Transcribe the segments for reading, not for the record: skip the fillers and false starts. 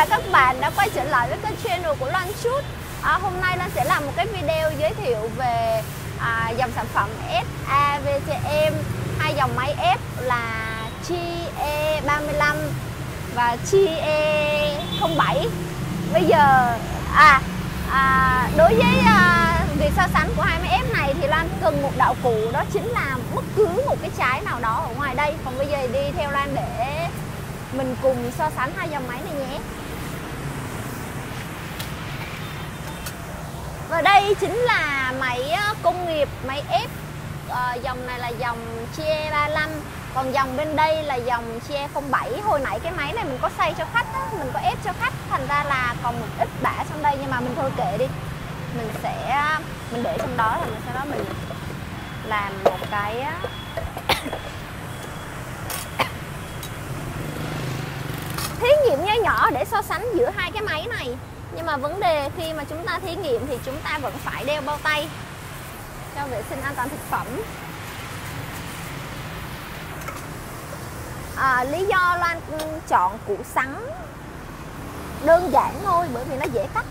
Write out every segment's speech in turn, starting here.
cả các bạn đã quay trở lại với kênh channel của Loan Chút. Hôm nay Loan sẽ làm một cái video giới thiệu về dòng sản phẩm SAVCM, hai dòng máy ép là GE35 và GE07. Bây giờ đối với việc so sánh của hai máy ép này thì Loan cần một đạo cụ, đó chính là bất cứ một cái trái nào đó ở ngoài đây. Còn bây giờ đi theo Loan để mình cùng so sánh hai dòng máy này nhé. Và đây chính là máy công nghiệp, máy ép. Dòng này là dòng GE35, còn dòng bên đây là dòng GE07. Hồi nãy cái máy này mình có xay cho khách, mình có ép cho khách, thành ra là còn một ít bã trong đây, nhưng mà mình thôi kệ đi. Mình để trong đó, rồi sau đó mình làm một cái thí nghiệm nho nhỏ để so sánh giữa hai cái máy này. Nhưng mà vấn đề khi mà chúng ta thí nghiệm thì chúng ta vẫn phải đeo bao tay cho vệ sinh an toàn thực phẩm. Lý do Loan chọn củ sắn đơn giản thôi, bởi vì nó dễ cắt.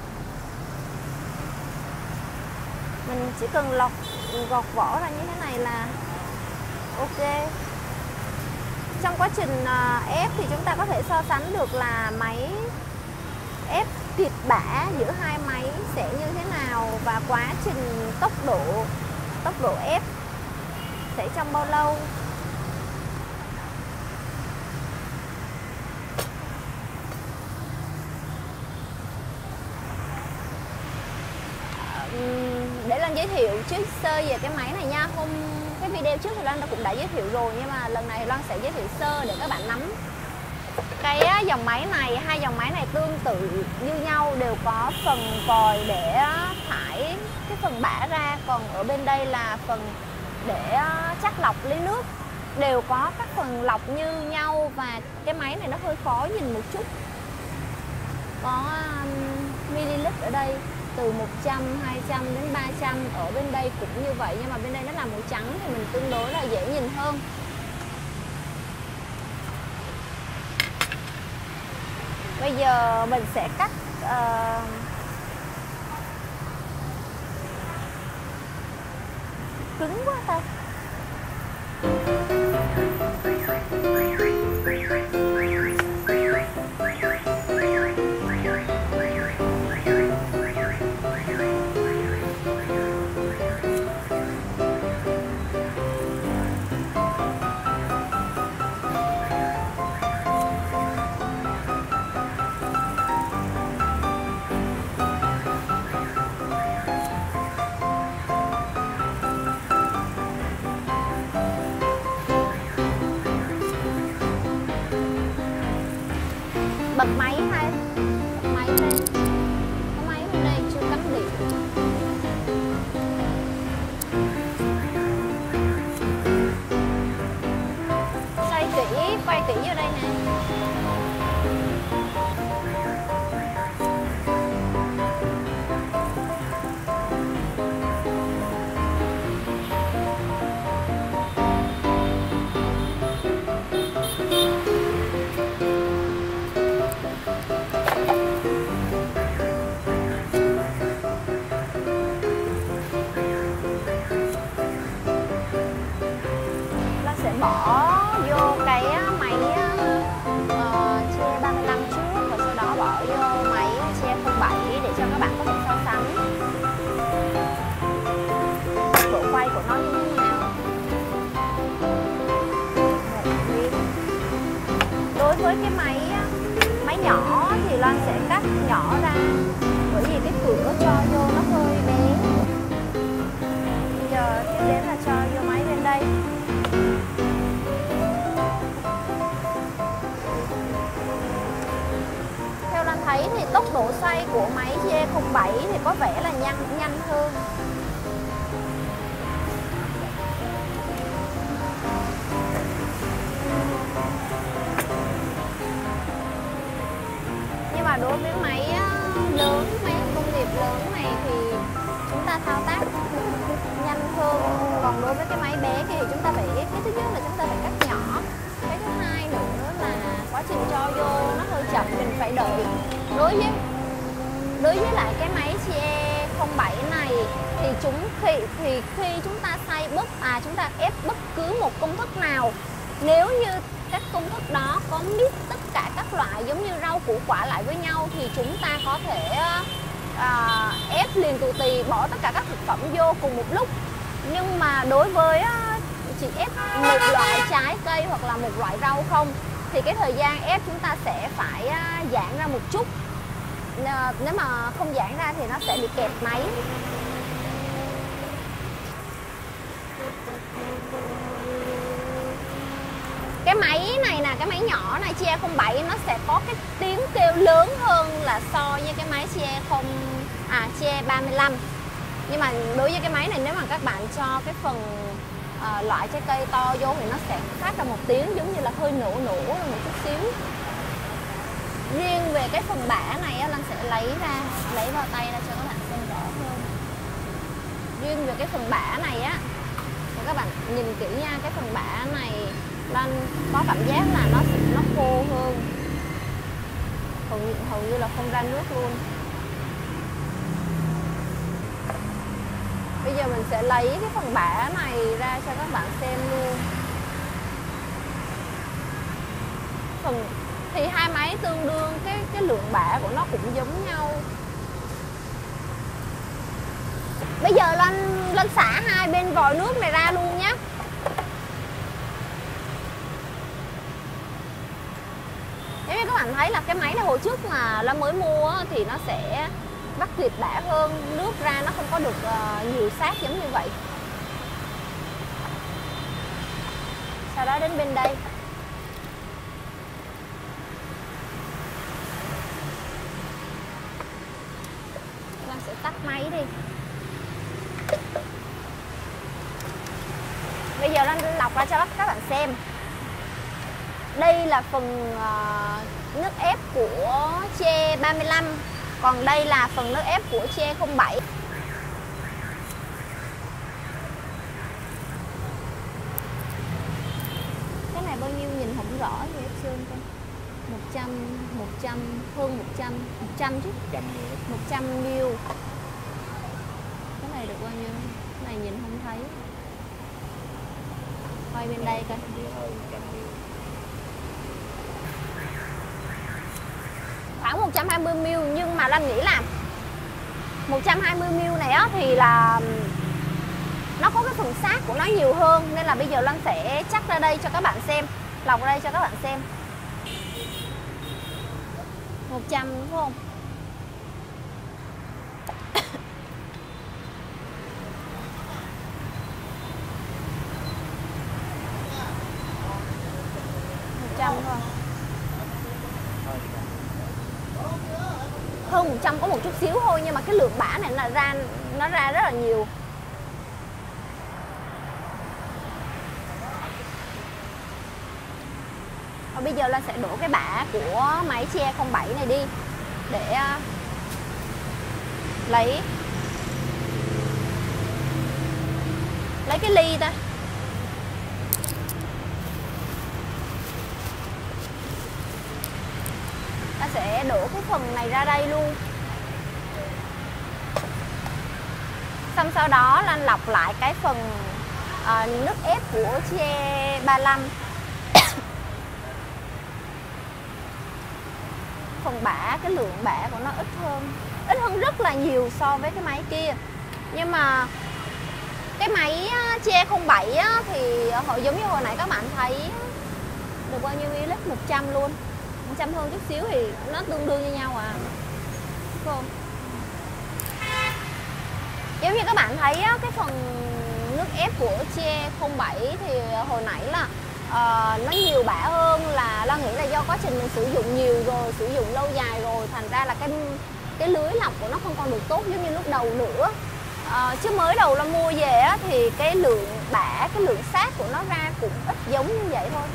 Mình chỉ cần gọt vỏ ra như thế này là ok. Trong quá trình ép thì chúng ta có thể so sánh được là máy ép thịt bã giữa hai máy sẽ như thế nào, và quá trình tốc độ ép sẽ trong bao lâu. Để Loan giới thiệu trước sơ về cái máy này nha. Cái video trước thì Loan cũng đã giới thiệu rồi, nhưng mà lần này Loan sẽ giới thiệu sơ để các bạn nắm. Cái dòng máy này, hai dòng máy này tương tự như nhau, đều có phần vòi để thải cái phần bã ra, còn ở bên đây là phần để chắc lọc lấy nước. Đều có các phần lọc như nhau, và cái máy này nó hơi khó nhìn một chút. Có ml ở đây từ 100, 200 đến 300, ở bên đây cũng như vậy, nhưng mà bên đây nó là màu trắng thì mình tương đối là dễ nhìn hơn. Bây giờ mình sẽ cắt cứng quá ta. Bật máy hay bật máy lên, cái máy bên đây chưa cắm điện. Xoay kỹ, quay kỹ vô đây nè. Bỏ vô cái máy GE35 trước, và sau đó bỏ vô máy GE07 để cho các bạn có thể so sánh độ quay của nó như thế nào. Đối với cái máy nhỏ thì Loan sẽ cắt nhỏ ra, bởi vì cái cửa cho vô nó hơi bé. Bây giờ tiếp đến là cho vô máy bên đây. Thấy thì tốc độ xoay của máy GE07 thì có vẻ là nhanh hơn. Nhưng mà đối với máy lớn, máy công nghiệp lớn này thì chúng ta thao tác nhanh hơn. Còn đối với cái máy bé thì chúng ta phải, cái thứ nhất là chúng ta phải cắt nhỏ, cái thứ hai nữa là quá trình cho vô nó hơi chậm, mình phải phải đợi. Đối với lại cái máy CE 07 này thì khi chúng ta xay chúng ta ép bất cứ một công thức nào, nếu như các công thức đó có mix tất cả các loại giống như rau củ quả lại với nhau thì chúng ta có thể ép liền tù tì, bỏ tất cả các thực phẩm vô cùng một lúc. Nhưng mà đối với chỉ ép một loại trái cây hoặc là một loại rau không thì cái thời gian ép chúng ta sẽ phải giãn ra một chút. Nếu mà không giãn ra thì nó sẽ bị kẹt máy. Cái máy này nè, cái máy nhỏ này CE 07 nó sẽ có cái tiếng kêu lớn hơn là so với cái máy CE 35. Nhưng mà đối với cái máy này nếu mà các bạn cho cái phần loại trái cây to vô thì nó sẽ phát ra một tiếng giống như là hơi nổ ra một chút xíu. Riêng về cái phần bã này Lan sẽ lấy vào tay ra cho các bạn xem rõ hơn. Riêng về cái phần bã này á, các bạn nhìn kỹ nha, cái phần bã này Lan có cảm giác là nó khô hơn, hầu như là không ra nước luôn. Bây giờ mình sẽ lấy cái phần bã này ra cho các bạn xem luôn. Thì hai máy tương đương, cái lượng bã của nó cũng giống nhau. Bây giờ Loan xả hai bên vòi nước này ra luôn nhé. Nếu như các bạn thấy là cái máy này hồi trước mà Loan mới mua thì nó sẽ vắt tuyệt bã hơn, nước ra nó không có được nhiều sát giống như vậy. Sau đó đến bên đây Loan sẽ tắt máy đi. Bây giờ Loan lọc ra cho các bạn xem. Đây là phần nước ép của CE 35, còn đây là phần nước ép của CE 07. Cái này bao nhiêu nhìn không rõ thì ép sơn coi. 100, hơn 100 chứ. 100 ml. Cái này được bao nhiêu? Cái này nhìn không thấy. Quay bên đây coi. Khoảng 120ml, nhưng mà Lan nghĩ là 120ml này á thì là nó có cái phần sát của nó nhiều hơn, nên là bây giờ Lan sẽ chắc ra đây cho các bạn xem, lọc ra đây cho các bạn xem. 100 đúng không? Thôi. Hơn 100 có một chút xíu thôi, nhưng mà cái lượng bã này nó ra rất là nhiều. Và bây giờ Lan sẽ đổ cái bã của máy CE 07 này đi để lấy cái ly ta. Ta sẽ đổ cái phần này ra đây luôn. Xong sau đó Lan lọc lại cái phần nước ép của CE 35. Phần bã, cái lượng bã của nó ít hơn rất là nhiều so với cái máy kia. Nhưng mà cái máy CE 07 á, thì giống như hồi nãy các bạn thấy được bao nhiêu ml? 100 luôn. 100 hơn chút xíu thì nó tương đương như nhau à. Đúng không? Giống như các bạn thấy á, cái phần nước ép của CE 07 thì hồi nãy là nó nhiều bã hơn, là Loan nghĩ là do quá trình mình sử dụng nhiều rồi, sử dụng lâu dài rồi, thành ra là cái lưới lọc của nó không còn được tốt giống như lúc đầu nữa. Chứ mới đầu Loan mua về á, thì cái lượng bã, cái lượng sát của nó ra cũng ít giống như vậy thôi.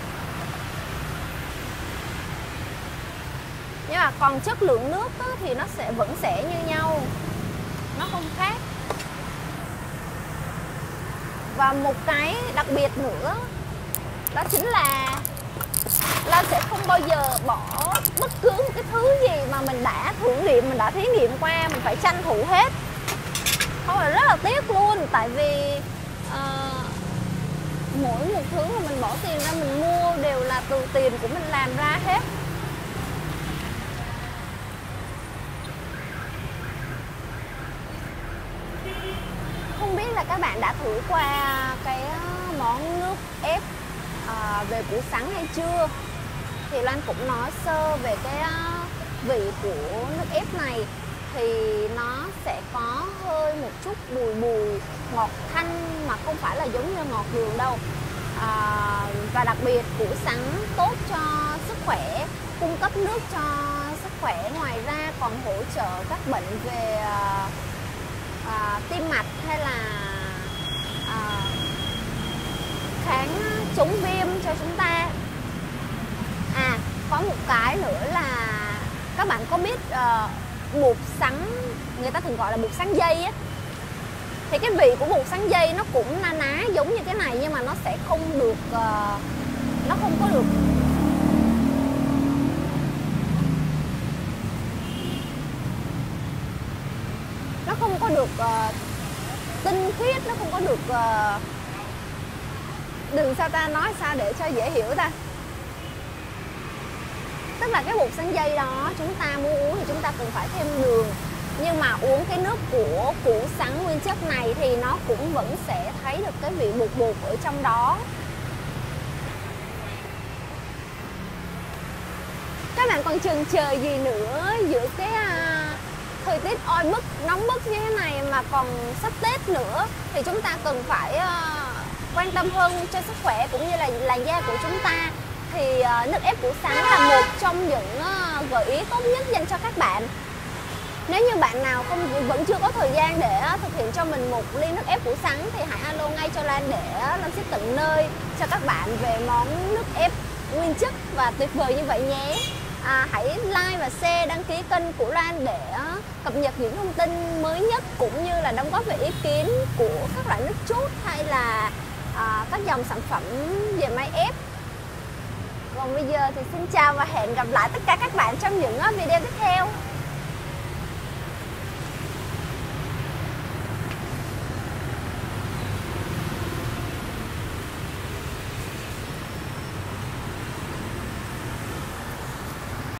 Nhưng mà còn chất lượng nước á, thì nó vẫn sẽ như nhau, nó không khác. Và một cái đặc biệt nữa đó chính là Lan sẽ không bao giờ bỏ bất cứ một cái thứ gì mà mình đã thử nghiệm, mình đã thí nghiệm qua, mình phải tranh thủ hết. Không là rất là tiếc luôn, tại vì mỗi một thứ mà mình bỏ tiền ra mình mua đều là từ tiền của mình làm ra hết. Không biết là các bạn đã thử qua cái món nước ép về củ sắn hay chưa? Thì Loan cũng nói sơ về cái vị của nước ép này. Thì nó sẽ có hơi một chút bùi bùi, ngọt thanh mà không phải là giống như ngọt đường đâu. Và đặc biệt củ sắn tốt cho sức khỏe, cung cấp nước cho sức khỏe. Ngoài ra còn hỗ trợ các bệnh về tim mạch hay là kháng chống viêm cho chúng ta. Có một cái nữa là các bạn có biết bột sắn, người ta thường gọi là bột sắn dây á, thì cái vị của bột sắn dây nó cũng na ná giống như cái này, nhưng mà nó sẽ không được nó không có được tinh khiết, nó không có được đừng sao ta nói sao để cho dễ hiểu ta. Tức là cái bột sắn dây đó chúng ta muốn uống thì chúng ta cần phải thêm đường, nhưng mà uống cái nước của củ sắn nguyên chất này thì nó cũng vẫn sẽ thấy được cái vị bột bột ở trong đó. Các bạn còn chần chờ gì nữa giữa cái thời tiết oi bức, nóng bức như thế này mà còn sắp Tết nữa, thì chúng ta cần phải quan tâm hơn cho sức khỏe cũng như là làn da của chúng ta. Thì nước ép củ sắn là một trong những gợi ý tốt nhất dành cho các bạn. Nếu như bạn nào vẫn chưa có thời gian để thực hiện cho mình một ly nước ép củ sắn thì hãy alo ngay cho Lan để Lan ship tận nơi cho các bạn về món nước ép nguyên chất và tuyệt vời như vậy nhé. Hãy like và share, đăng ký kênh của Lan để cập nhật những thông tin mới nhất, cũng như là đóng góp về ý kiến của các loại nước chút hay là các dòng sản phẩm về máy ép. Còn bây giờ thì xin chào và hẹn gặp lại tất cả các bạn trong những video tiếp theo.